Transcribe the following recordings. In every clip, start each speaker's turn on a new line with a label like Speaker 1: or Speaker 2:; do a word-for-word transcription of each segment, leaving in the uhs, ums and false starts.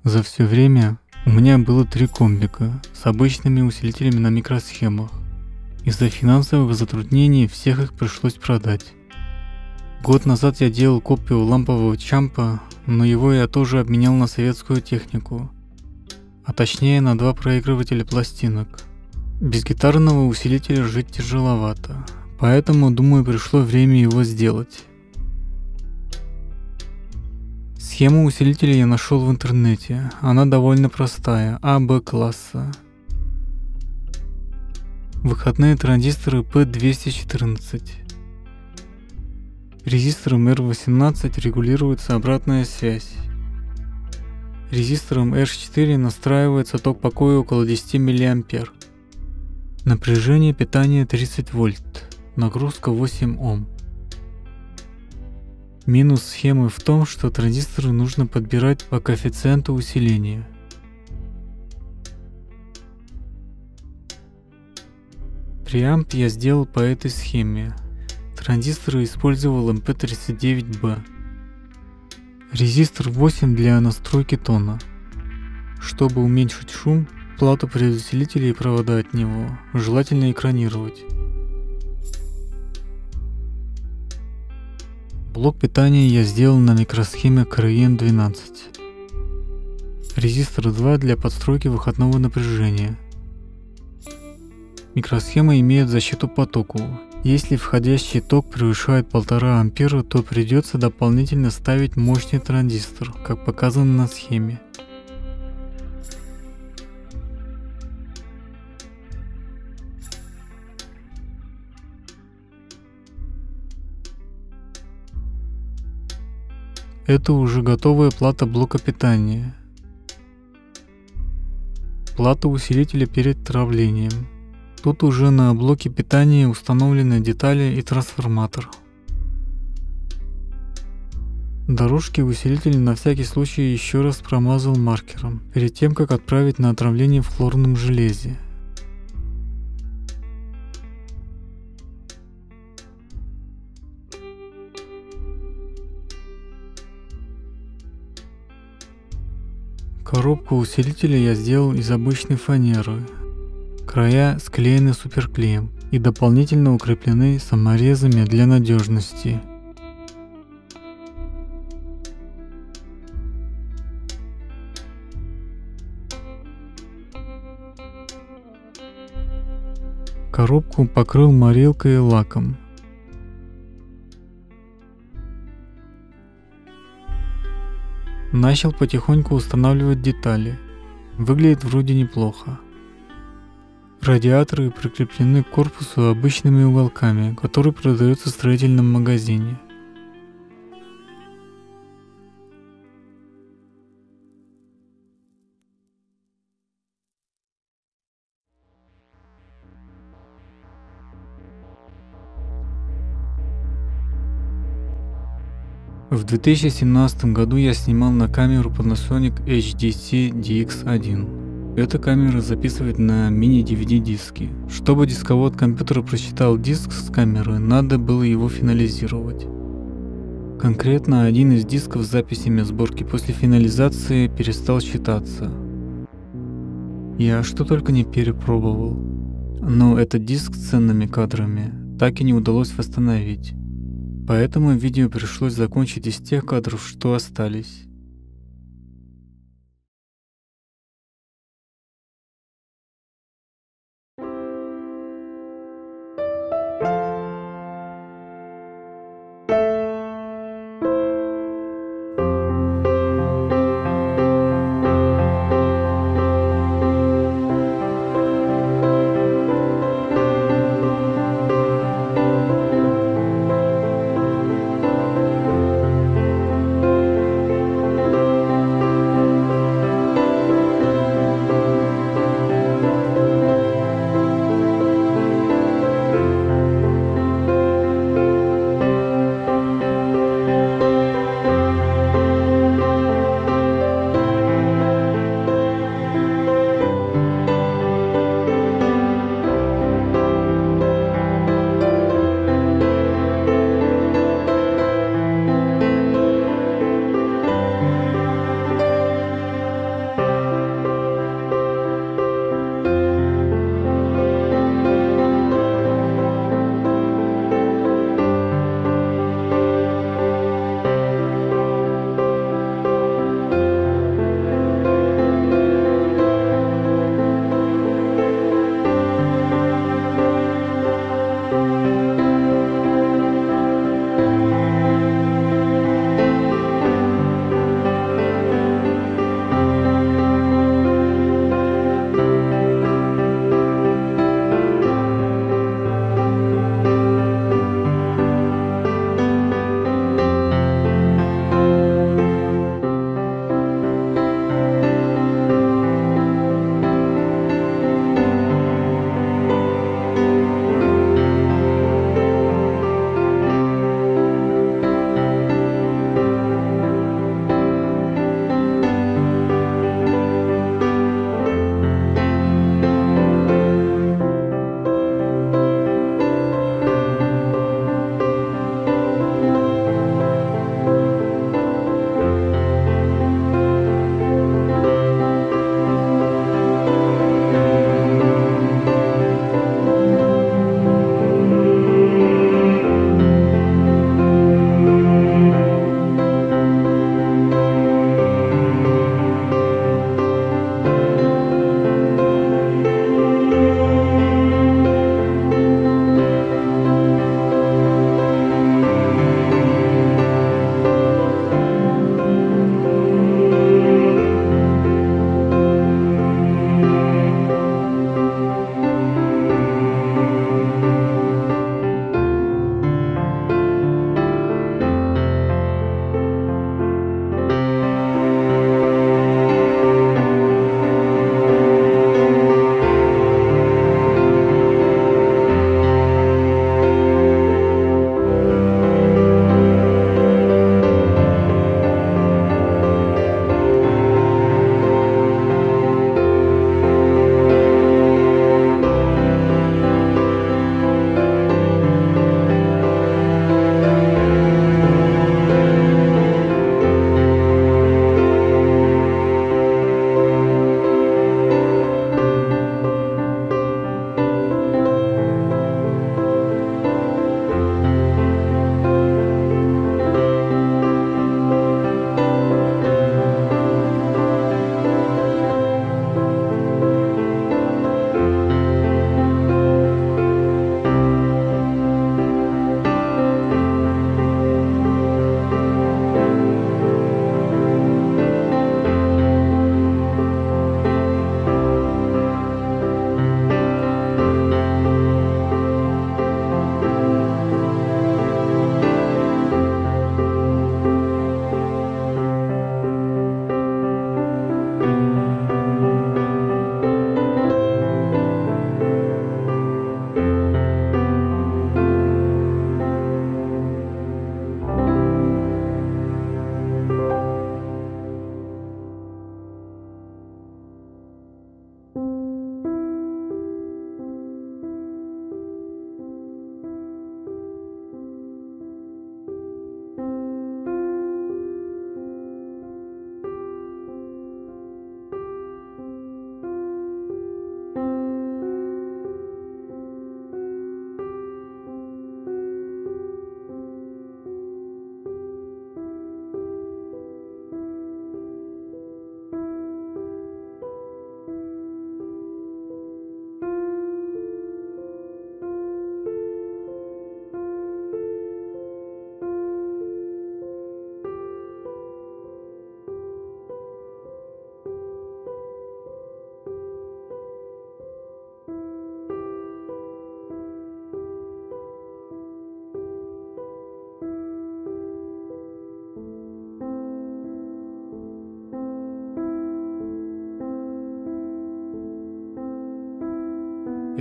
Speaker 1: За все время у меня было три комбика с обычными усилителями на микросхемах. Из-за финансовых затруднений всех их пришлось продать. Год назад я делал копию лампового чампа, но его я тоже обменял на советскую технику, а точнее на два проигрывателя пластинок. Без гитарного усилителя жить тяжеловато, поэтому, думаю, пришло время его сделать. Схему усилителя я нашел в интернете, она довольно простая, А Б класса. Выходные транзисторы П двести четырнадцать. Резистором Р восемнадцать регулируется обратная связь. Резистором Р четыре настраивается ток покоя около десять миллиампер. Напряжение питания тридцать вольт, нагрузка восемь Ом. Минус схемы в том, что транзисторы нужно подбирать по коэффициенту усиления. Преамп я сделал по этой схеме. Транзисторы использовал эм пэ тридцать девять бэ. Резистор восемь для настройки тона. Чтобы уменьшить шум, плату предусилителя и провода от него желательно экранировать. Блок питания я сделал на микросхеме К Р Н двенадцать. Резистор два для подстройки выходного напряжения. Микросхема имеет защиту потоку. Если входящий ток превышает полтора ампера, то придется дополнительно ставить мощный транзистор, как показано на схеме. Это уже готовая плата блока питания. Плата усилителя перед травлением. Тут уже на блоке питания установлены детали и трансформатор. Дорожки усилителя на всякий случай еще раз промазал маркером, перед тем как отправить на отравление в хлорном железе. Коробку усилителя я сделал из обычной фанеры. Края склеены суперклеем и дополнительно укреплены саморезами для надежности. Коробку покрыл морилкой и лаком. Начал потихоньку устанавливать детали. Выглядит вроде неплохо. Радиаторы прикреплены к корпусу обычными уголками, которые продаются в строительном магазине. В две тысячи семнадцатом году я снимал на камеру Panasonic Эйч Ди Си Ди Икс один. Эта камера записывает на мини-ди ви ди диски. Чтобы дисковод компьютера прочитал диск с камеры, надо было его финализировать. Конкретно один из дисков с записями сборки после финализации перестал читаться. Я что только не перепробовал. Но этот диск с ценными кадрами так и не удалось восстановить. Поэтому видео пришлось закончить из тех кадров, что остались.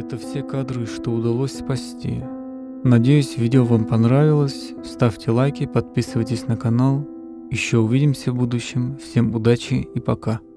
Speaker 1: Это все кадры, что удалось спасти. Надеюсь, видео вам понравилось. Ставьте лайки, подписывайтесь на канал. Еще увидимся в будущем. Всем удачи и пока.